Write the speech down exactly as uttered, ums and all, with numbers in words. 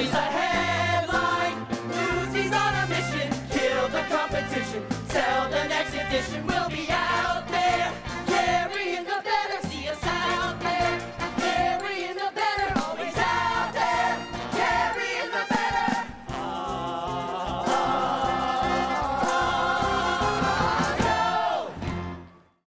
Here's a headline. Newsies on a mission. Kill the competition. Sell the next edition.